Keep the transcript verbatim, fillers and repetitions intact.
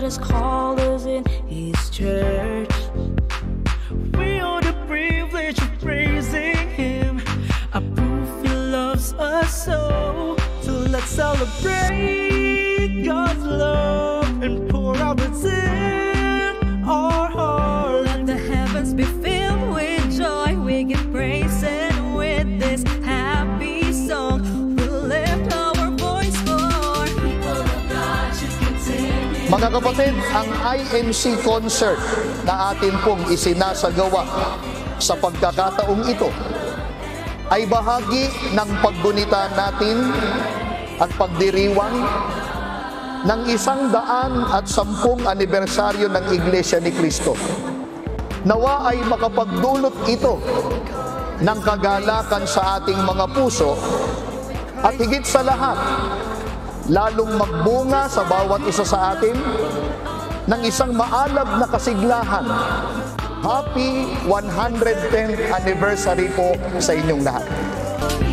has called us in His church. We are the privilege of praising Him. I prove He loves us so. So let's celebrate God's love and pour out within our heart. Let the heavens be filled with joy. We give praise, and with this happy song we'll lift our voice for people of God to continue. Mga kapatid, ang I M C concert na atin pong isinasagawa sa pagkakataong ito ay bahagi ng paggunita natin at pagdiriwang ng isang daan at sampung anibersaryo ng Iglesia ni Cristo. Nawa ay makapagdulot ito ng kagalakan sa ating mga puso at higit sa lahat, lalong magbunga sa bawat isa sa atin ng isang maalab na kasiglahan. Happy one hundred tenth anniversary po sa inyong lahat.